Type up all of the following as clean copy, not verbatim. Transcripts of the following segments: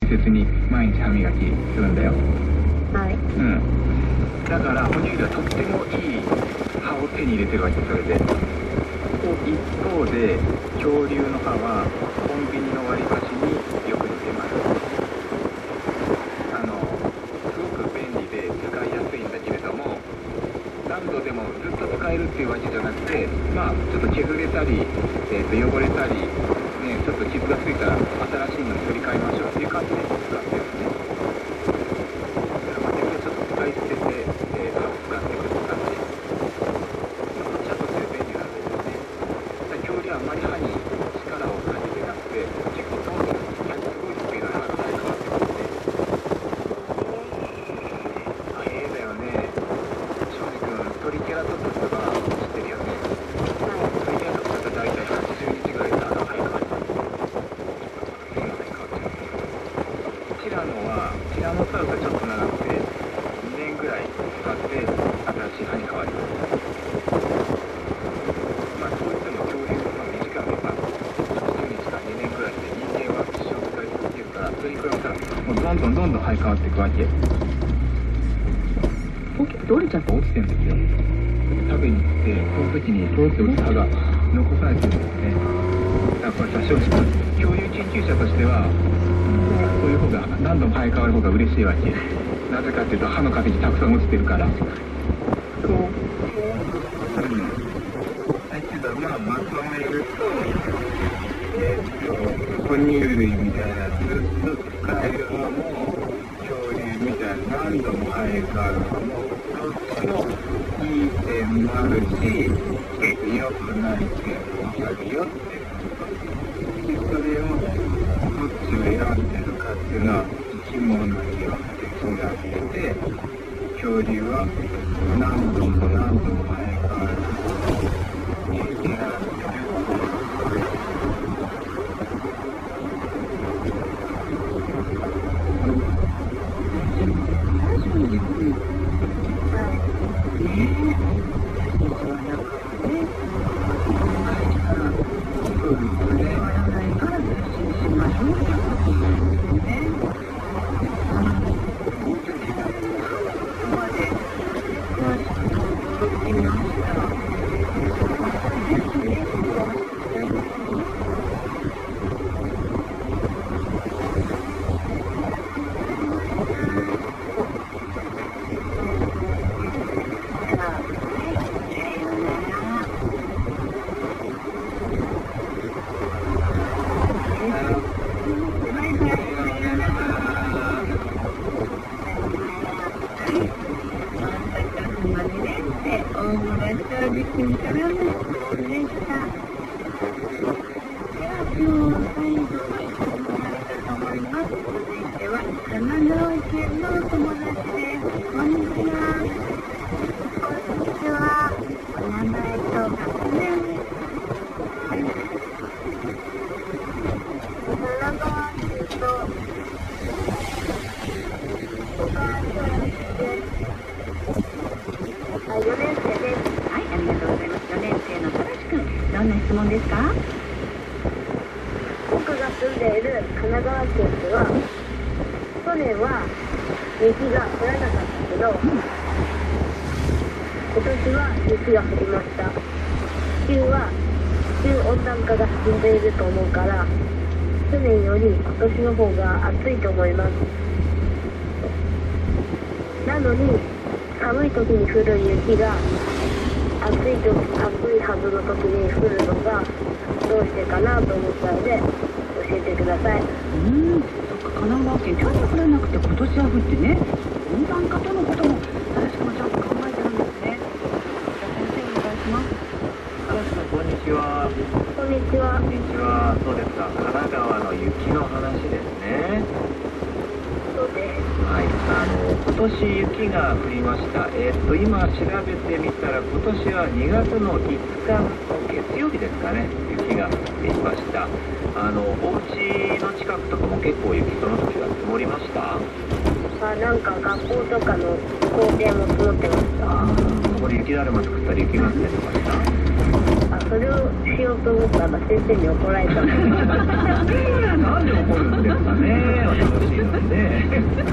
大切に毎日歯磨きするんだよ。 はい。 だから哺乳類はとってもいい歯を手に入れてるわけ。それで一方で恐竜の歯はコンビニの割り箸によく似てます。すごく便利で使いやすいんだけれども、何度でもずっと使えるっていうわけじゃなくて、ちょっと削れたり、汚れたり、ね、ちょっと傷がついたら新しいのに取り替えましょうっていう感じで使ってるんですね。ちょっと使い捨てて、歯を使っていくって感じ。ちゃんとする便利なんですよね。恐竜はあんまり歯に力をかけてなくて、結構どんどんすごいスピードで歯が生え変わってくるんで。だよね。庄司君、トリケラトプスは知ってるよね。トリケラトプスだと大体80日ぐらいで歯が生え変わります。ティラノサウルスはちょっと長くて2年ぐらい使って新しい歯に変わります。そういっても恐竜は短く80日か2年ぐらいで、人間は一生使い続けるから、それに比べたらもうどんどん生え変わっていくわけ。大きくて折れちゃって落ちてるんですよ。食べに行ってその時に通って落ちた歯が残されてるんですね。だからこれさ、正直恐竜研究者としてはそういう方が何度も生え変わる方が嬉しいわけ。なぜかっていうと歯の壁にたくさん落ちてるから。そう。だけどまとめると、哺乳類みたいなずっと使えるのも恐竜みたいな何度も生え変わるのもどっちもいい点もあるし、良くない点もあるよっていうこと。それをどっちを選んでるかっていうのは生き物によって違ってて、恐竜は何度も何度も生え変わる経験がある。 質問ですか？ 僕が住んでいる神奈川県では去年は雪が降らなかったけど、今年は雪が降りました。地球温暖化が進んでいると思うから、去年より今年の方が暑いと思います。なのに寒い時に降る雪が暑いはずの時に降るのがどうしてかなと思ったので教えてください。 そっか、神奈川県去年降らなくて今年は降ってね、温暖化とのことも私もちゃんと考えてるんですね。じゃあ先生お願いします。 こんにちは。 こんにちは。 こんにちは。そうですか。神奈川の雪の話ですね。 そうです。 はい。今年雪が降りました。今調べてみたら今年は2月の5日の月曜日ですかね。雪が降っていました。お家の近くとかも結構雪その時は積もりました？ なんか学校とかの校庭も積もってました。 そこで雪だるま作ったり雪合戦とかした？ それをしようと思ったら先生に怒られた。 なんで怒るんですかね。楽しい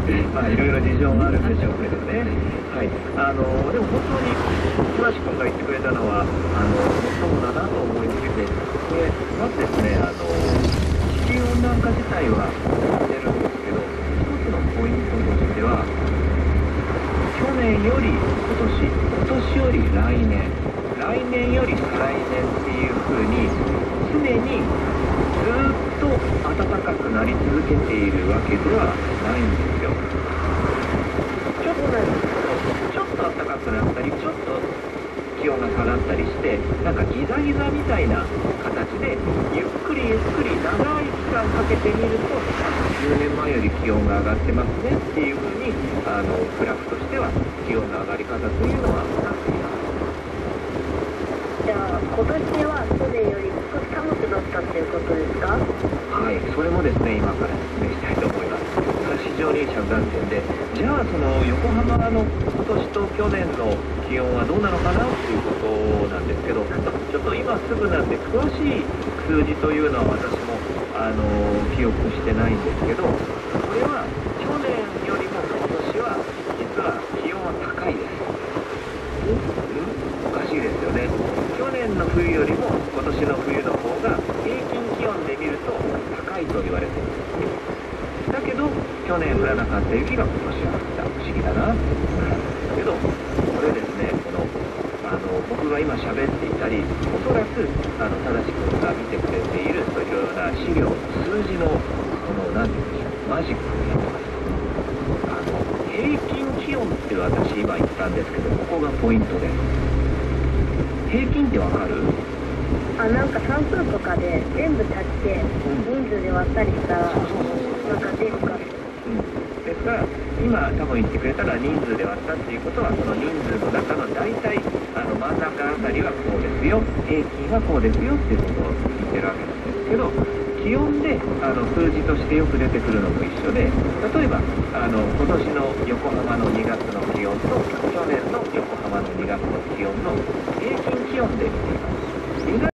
まあいろいろ事情があるんでしょうけどね。はい。でも本当に倉橋君が言ってくれたのはそうだなと思いまして、これまずですね地球温暖化自体は出るんですけど、一つのポイントとしては去年より今年より来年、来年より再来年っていう風に常にずっと暖かくなり続けているわけではないんですよ。ちょっと暖かくなったり、ちょっと気温が下がったりして、なんかギザギザみたいな形でゆっくり長い期間かけてみると10年前より気温が上がってますねっていう風にグラフとしては気温の上がり方というのはなっています。 じゃあ今年は去年より少し寒くなったっていうことですか？ はい、それもですね今から説明したいと思います。これは非常に着眼点で、じゃあその横浜の今年と去年の気温はどうなのかなっていうことなんですけど、ちょっと今すぐなんで詳しい数字というのは私も記憶してないんですけど、これは去年よりも今年は実は気温は高いです。おかしいですよね。去年の冬よりも今年の冬の方が平均気温で見ると高いと言われています。だけど去年降らなかった雪が今年は降った。不思議だな。けどこれですね、僕が今喋っていたり、おそらく正しくが見てくれているそういうような資料、数字の何て言うんでしょう、マジックになってます。平均気温って私今言ったんですけど、ここがポイントです。平均ってわかる？ なんか算数とかで全部足して人数で割ったりしたらなんか出るから。 ですから今多分言ってくれたら人数で割ったっていうことは、その人数の中の大体真ん中あたりはこうですよ、平均はこうですよっていうことを言ってるわけなんですけど、気温で数字としてよく出てくるのも一緒で、例えば今年の横浜の2